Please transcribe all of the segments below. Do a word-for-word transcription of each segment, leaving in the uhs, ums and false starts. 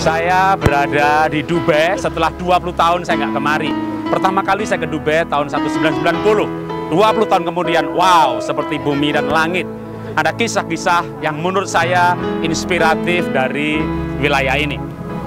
Saya berada di Dubai setelah dua puluh tahun saya nggak kemari. Pertama kali saya ke Dubai tahun seribu sembilan ratus sembilan puluh. dua puluh tahun kemudian, wow, seperti bumi dan langit. Ada kisah-kisah yang menurut saya inspiratif dari wilayah ini.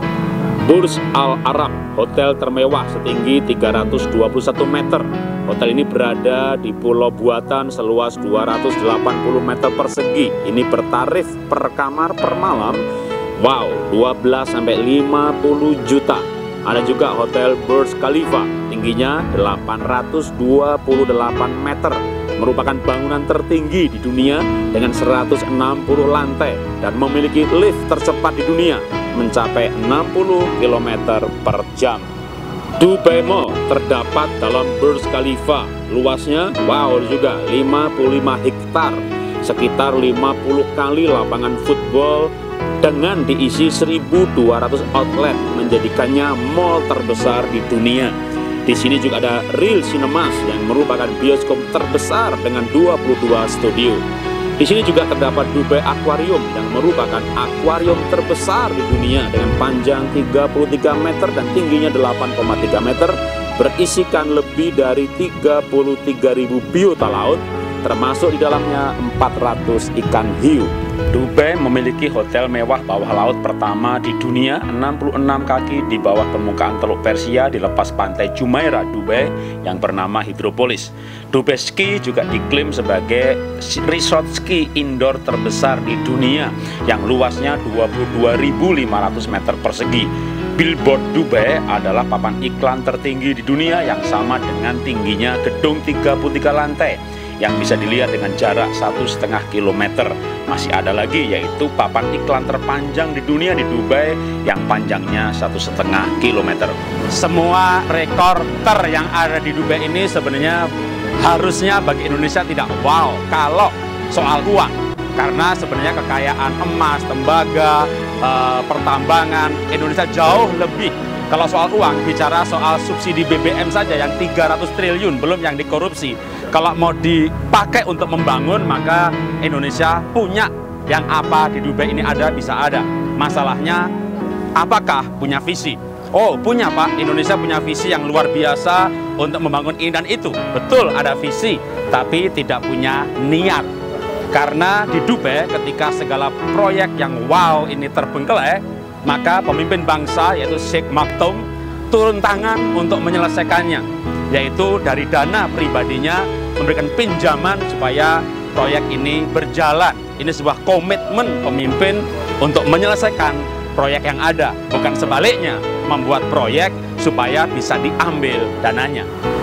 Burj Al Arab, hotel termewah setinggi tiga ratus dua puluh satu meter. Hotel ini berada di pulau buatan seluas dua ratus delapan puluh meter persegi. Ini bertarif per kamar per malam. Wow, dua belas sampai lima puluh juta. Ada juga hotel Burj Khalifa, tingginya delapan ratus dua puluh delapan meter. Merupakan bangunan tertinggi di dunia dengan seratus enam puluh lantai dan memiliki lift tercepat di dunia mencapai enam puluh kilometer per jam. Dubai Mall terdapat dalam Burj Khalifa. Luasnya, wow juga, lima puluh lima hektar, sekitar lima puluh kali lapangan football dengan diisi seribu dua ratus outlet, menjadikannya mall terbesar di dunia. Di sini juga ada Real Cinemas yang merupakan bioskop terbesar dengan dua puluh dua studio. Di sini juga terdapat Dubai Aquarium yang merupakan akuarium terbesar di dunia dengan panjang tiga puluh tiga meter dan tingginya delapan koma tiga meter, berisikan lebih dari tiga puluh tiga ribu biota laut, termasuk di dalamnya empat ratus ikan hiu. Dubai memiliki hotel mewah bawah laut pertama di dunia, enam puluh enam kaki di bawah permukaan Teluk Persia di lepas pantai Jumeirah, Dubai yang bernama Hydropolis. Dubai Ski juga diklaim sebagai resort ski indoor terbesar di dunia yang luasnya dua puluh dua ribu lima ratus meter persegi. Billboard Dubai adalah papan iklan tertinggi di dunia yang sama dengan tingginya gedung tiga puluh tiga lantai yang bisa dilihat dengan jarak satu setengah kilometer. Masih ada lagi, yaitu papan iklan terpanjang di dunia di Dubai yang panjangnya satu setengah kilometer. Semua rekor ter yang ada di Dubai ini sebenarnya harusnya bagi Indonesia tidak wow kalau soal uang, karena sebenarnya kekayaan emas, tembaga, e, pertambangan Indonesia jauh lebih. Kalau soal uang, bicara soal subsidi B B M saja yang tiga ratus triliun, belum yang dikorupsi. Kalau mau dipakai untuk membangun, maka Indonesia punya yang apa di Dubai ini ada, bisa ada. Masalahnya, apakah punya visi? Oh, punya Pak, Indonesia punya visi yang luar biasa untuk membangun ini dan itu. Betul, ada visi, tapi tidak punya niat. Karena di Dubai, ketika segala proyek yang wow ini terbengkelai, maka pemimpin bangsa yaitu Sheikh Maktoum turun tangan untuk menyelesaikannya, yaitu dari dana pribadinya memberikan pinjaman supaya proyek ini berjalan. Ini sebuah komitmen pemimpin untuk menyelesaikan proyek yang ada, bukan sebaliknya membuat proyek supaya bisa diambil dananya.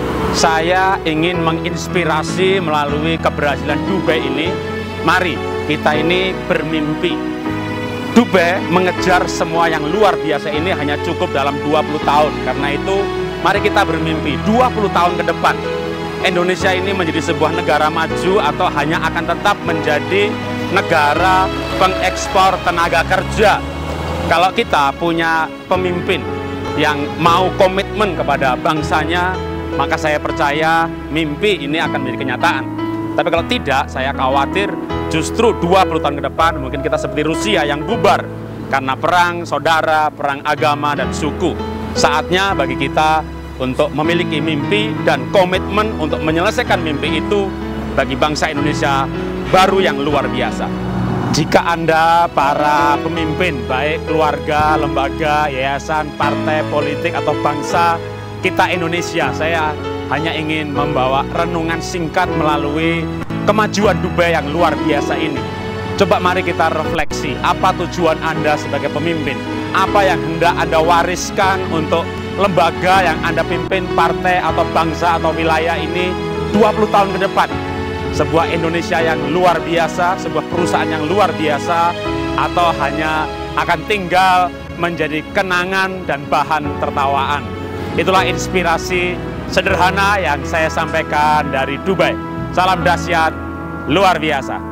Saya ingin menginspirasi melalui keberhasilan Dubai ini. Mari kita ini bermimpi. Dubai mengejar semua yang luar biasa ini hanya cukup dalam dua puluh tahun. Karena itu, mari kita bermimpi dua puluh tahun ke depan Indonesia ini menjadi sebuah negara maju atau hanya akan tetap menjadi negara pengekspor tenaga kerja. Kalau kita punya pemimpin yang mau komitmen kepada bangsanya, maka saya percaya mimpi ini akan menjadi kenyataan. Tapi kalau tidak, saya khawatir justru dua puluh tahun ke depan mungkin kita seperti Rusia yang bubar karena perang saudara, perang agama dan suku. Saatnya bagi kita untuk memiliki mimpi dan komitmen untuk menyelesaikan mimpi itu bagi bangsa Indonesia baru yang luar biasa. Jika Anda para pemimpin, baik keluarga, lembaga, yayasan, partai, politik, atau bangsa kita Indonesia, saya hanya ingin membawa renungan singkat melalui kemajuan Dubai yang luar biasa ini. Coba mari kita refleksi, apa tujuan Anda sebagai pemimpin? Apa yang hendak Anda wariskan untuk lembaga yang Anda pimpin, partai atau bangsa atau wilayah ini dua puluh tahun ke depan? Sebuah Indonesia yang luar biasa, sebuah perusahaan yang luar biasa, atau hanya akan tinggal menjadi kenangan dan bahan tertawaan? Itulah inspirasi sederhana yang saya sampaikan dari Dubai. Salam dahsyat luar biasa.